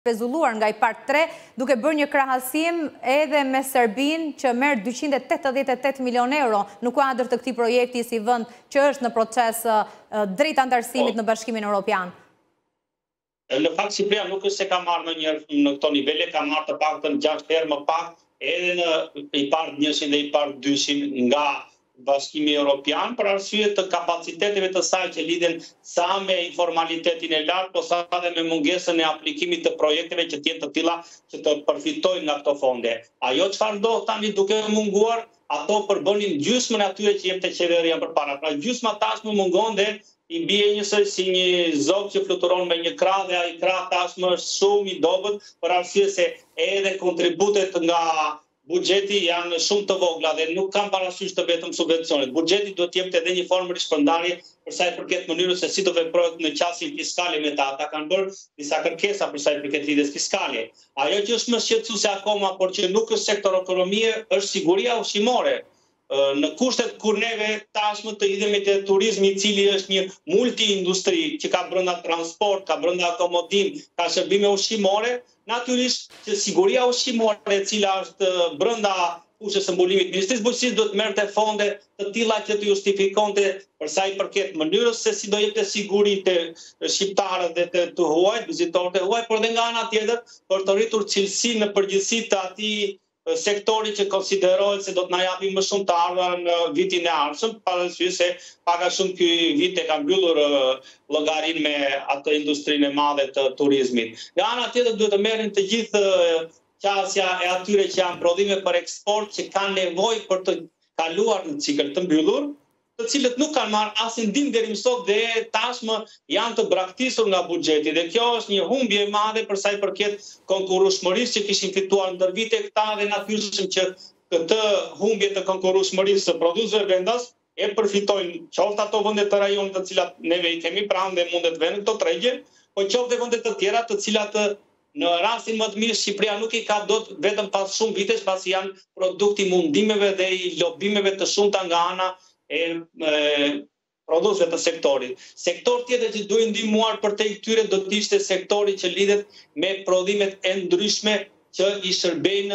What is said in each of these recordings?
rezulluar nga i part 3, duke bërë një krahasim edhe me Serbinë që merr 288 milion euro në kuadër të këtij projekti si vend që është në proces drejt antarësimit në Bashkimin Evropian. Në fakt Shqipëria nuk është se ka marrë në këto nivele, ka marrë të paktën 6 herë më pak edhe në i part 100 dhe i part 200 nga Bashkimi Evropian, për arsye të kapaciteteve të saj që lidhen sa me informalitetin e lartë, po sa edhe me mungesën e aplikimit të projekteve që tjenë të tilla që të përfitojnë nga këto fonde. Ajo çfarë ndodh tani duke munguar, ato përbënin gjysmën atyre që jepte qeveria përpara. Pra gjysma tashmë mungon dhe i bie njësoj si një zog që fluturon me një krah dhe ai krah tashmë është shumë i dobët për arsye se edhe kontributet nga buxheti janë shumë të vogla dhe nuk kanë parasysh të vetëm subvencionet. Buxheti duhet të jepte edhe një formë rishpërndarje për sa i përket mënyrës se si do veprohet në qasjen fiskale me ta. Ata kanë bërë disa kërkesa për sa i përket lidhjes fiskale. Ajo që është më shqetësuese akoma, por që nuk është sektor ekonomie, është siguria ushqimore. Në kushtet kur neve tashmë të hidhemi te turizmi i cili është një multi-industri që ka brenda transport, ka brenda akomodim, ka shërbime ushqimore, natyrisht që siguria ushqimore e cila është brenda fushës së mbulimit Ministrisë Bujqësisë duhet merrte fonde të tilla që të justifikonte për sa i përket mënyrës se si do jepte siguri te shqiptarët dhe të huajt, vizitorët e huaj, por edhe nga ana tjetër për të rritur cilësinë në përgjithësi të atij sektori që konsiderohet se do të na japi më shumë të ardhurën në vitin e ardhshëm, pavarësisht se pak a shumë ky vit e ka mbyllur llogarinë me atë industrinë e madhe të turizmit. Nga ana tjetër duhet të merren të gjithë qasja e atyre që janë prodhime për eksport që kanë nevojë për të kaluar në cikël të mbyllur, të cilët nuk kanë marrë asnjë ndihmë deri më sot dhe tashmë janë të braktisur nga buxheti. Dhe kjo është një humbje e madhe për sa i përket konkurrueshmërisë që kishin fituar ndër vite këta dhe natyrisht që këtë humbje të konkurrueshmërisë së prodhuesve vendas e përfitojnë qoftë ato vende të rajonit të cilat neve i kemi pranë dhe mundet vënë këto tregje, po qoftë vende të tjera të cilat në rastin më të mirë Shqipëria nuk i ka dot vetëm pas shumë vitesh pasi janë produkti mundimeve dhe i lobimeve të shumta nga ana e prodhuesve të sektorit. Sektor tjetër që duhet ndihmuar për te këtyre do të ishte sektori që lidhet me prodhimet e ndryshme që i shërbejnë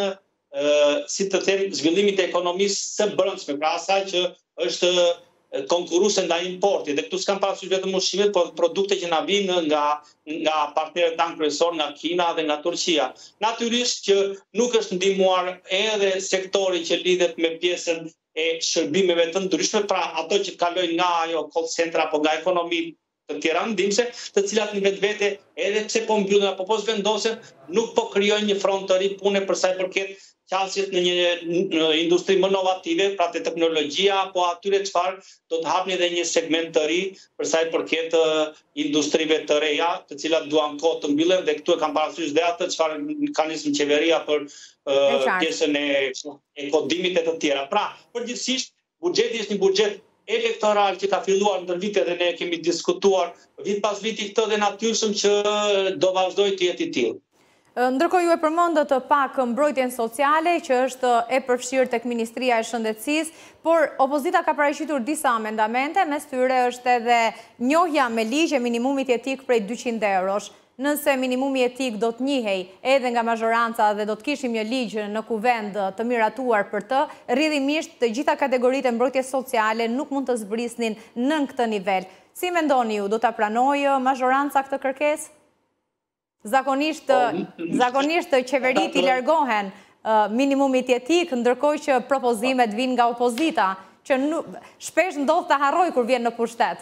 si të them zhvillimit të ekonomisë së brendshme, pra asaj që është konkurruese ndaj importit. Dhe këtu s'kan parasysh vetëm ushqimet, por produkte që na vijnë nga partnerët tanë kryesor, nga Kina dhe nga Turqia. Natyrisht që nuk është ndihmuar edhe sektori që lidhet me pjesën e shërbimeve të ndryshme, pra ato që kalojnë nga ajo call center apo nga ekonomi të tjera ndihmëse, të cilat në vetvete edhe pse po mbyllen apo po zvendosen, nuk po krijojnë një front të ri pune për sa i përket qasjet në një industri më inovative, pra te teknologjia apo atyre çfarë do të hapni edhe një segment të ri për sa i përket industrive të reja, të cilat duan kohë të mbyllen dhe këtu e kam parasysh dhe atë çfarë ka nisur qeveria për pjesën e kodimit e të tjera. Pra, përgjithsisht, buxheti është një buxhet elektoral që ka filluar ndër vite dhe ne kemi diskutuar vit pas viti këtë dhe natyrshëm që do vazhdoj të jetë i tillë. Ndërkohë ju e përmendët pak mbrojtjen sociale që është e përfshirë tek Ministria e Shëndetësisë, por opozita ka paraqitur disa amendamente, mes tyre është edhe njohja me ligj e minimumit jetik prej 200 eurosh. Nëse minimumi jetik do të njihej edhe nga mazhoranca dhe do të kishim një ligj në kuvend të miratuar për të, rrjedhimisht të gjitha kategoritë e mbrojtjes sociale nuk mund të zbrisnin nën këtë nivel. Si mendoni ju, do ta pranojë mazhoranca këtë kërkesë? Zakonisht qeverit i largohen minimumit jetik, ndërkohë që propozimet vinë nga opozita, që shpesh ndodh të harroj kur vjen në pushtet.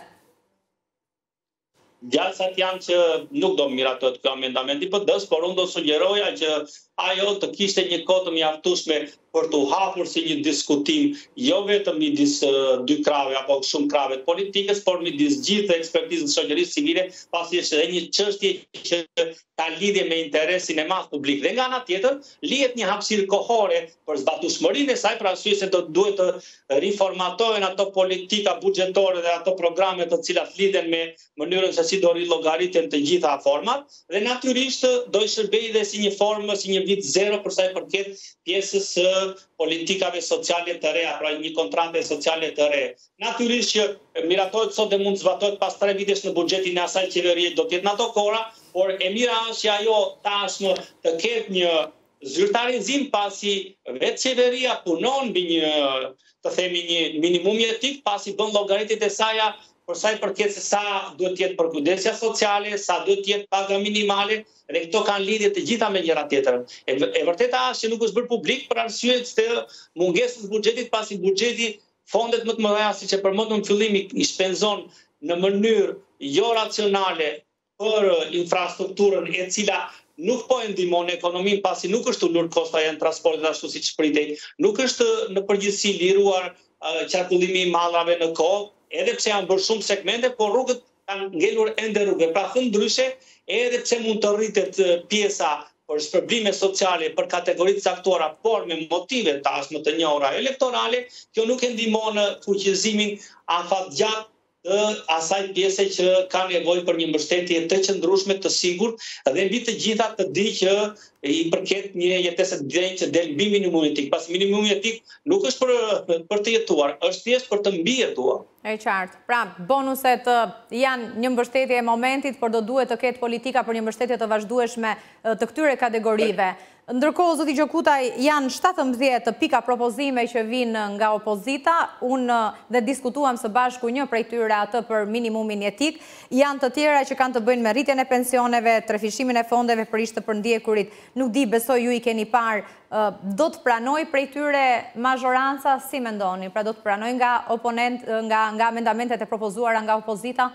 Gjalsat janë që nuk do miratohet kjo amendament i PD-s, por unë do sugjeroja që ajo të kishte një kohë të mjaftueshme për të hapur si një diskutim, jo vetëm midis dy krave apo shumë krave të politikës, por midis gjithë ekspertizës së shoqërisë civile, pasi është edhe një çështje që ka lidhje me interesin e madh publik. Dhe nga ana tjetër, lihet një hapësirë kohore për zbatueshmërinë e saj, për arsye se do duhet të riformatohen ato politika buxhetore dhe ato programe të cilat lidhen me mënyrën se si do rillogariten të gjitha format, dhe natyrisht do i shërbejë dhe si një formë, si një vit zero për sa i përket pjesës së politikave sociale të reja, pra një kontrate sociale të re. Natyrisht që miratohet sot dhe mund të zbatohet pas 3 vitesh në buxhetin e asaj qeverie do të jetë në ato kohra, por e mira është që ajo tashmë të ketë një zyrtarizim pasi vetë qeveria punon mbi një, të themi, një minimum etik, pasi bën llogaritë e saja për sa i përket se sa duhet të jetë përkujdesja sociale, sa duhet të jetë paga minimale, dhe këto kanë lidhje të gjitha me njëra tjetrën. E vërteta është që nuk është bërë publik për arsye të mungesës buxhetit, pasi buxheti fondet më të mëdha siç e përmendëm në fillim i shpenzon në mënyrë jo racionale për infrastrukturën e cila nuk po e ndihmon ekonominë, pasi nuk është ulur kosta e transportit ashtu siç pritej, nuk është në përgjithësi liruar qarkullimi i mallrave në kohë, edhe pse janë bërë shumë segmente, por rrugët kanë ngelur ende rrugë. Pra thënë ndryshe, edhe pse mund të rritet pjesa për shpërblime sociale për kategoritë caktuara, por me motive tashmë të njohura elektorale, kjo nuk e ndihmon fuqizimin afatgjatë të asaj pjese që ka nevojë për një mbështetje të qëndrueshme, të sigurt dhe mbi të gjitha të di që i përket një jetese të denjë që del mbi minimumi etik. Pas minimumi etik nuk është për të jetuar, është thjesht për të mbijetuar. E qartë. Pra, bonuset janë një mbështetje e momentit, por do duhet të ketë politika për një mbështetje të vazhdueshme të këtyre kategorive. Ndërkohë, zoti Gjokutaj, janë 17 pika propozime që vinë nga opozita, unë dhe diskutuam së bashku një prej tyre atë për minimumin etik, janë të tjera që kanë të bëjnë me rritjen e pensioneve, trefishimin e fondeve për ishte për ndjekurit, nuk di, besoj ju i keni parë, do të pranoj prej tyre mazhoranca, si mendoni? Pra do të pranoj nga amendamentet e propozuara nga opozita?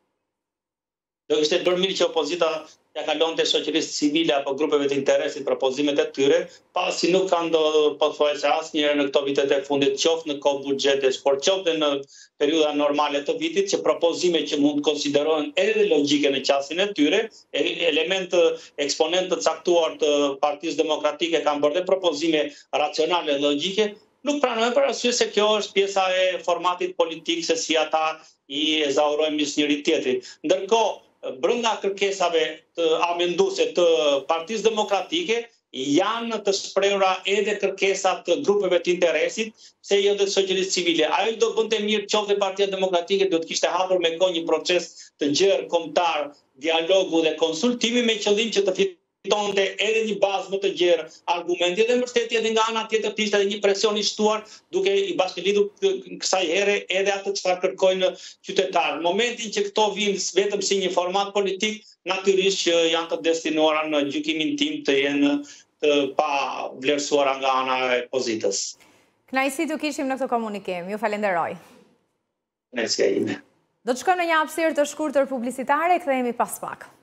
Do ishte bërë mirë që opozita ja kalonte shoqërisë civile apo grupeve të interesit propozimet e tyre, pasi nuk kanë pothuajse asnjëherë në këto vitet e fundit, qoftë në kohë buxhetesh, por qoftë në periudha normale të vitit, që propozime që mund të konsiderohen edhe logjike në qasjen e tyre, elementë eksponentë të caktuar të Partisë Demokratike kanë bërë propozime racionale dhe logjike, nuk pranojnë për arsye se kjo është pjesa e formatit politik, se si ata i ezaurojnë mes njëri tjetrit. Ndërkohë, brenda kërkesave të amenduese të Partisë Demokratike janë të shprehura edhe kërkesat të grupeve të interesit, pse jo të shoqërisë civile. Ajo do bënte mirë qoftë Partia Demokratike do të kishte hapur me kohë një proces të gjerë kombëtar, dialogu dhe konsultimi me qëllim që të fitonte edhe një bazë më të gjerë argumente dhe mbështetje, dhe nga ana tjetër të ishte edhe një presion i shtuar duke i bashkëlidhur kësaj here edhe atë çfarë kërkojnë qytetarët. Momentin që këto vinë vetëm si një format politik, natyrisht që janë të destinuara në gjykimin tim të jenë të pa vlerësuara nga ana e opozitës. Kënaqësi të kishim në këtë komunikim. Ju falenderoj. Kënaqësia ime. Do të shkojmë në një hapësirë të shkurtër publicitare, kthehemi pas pak.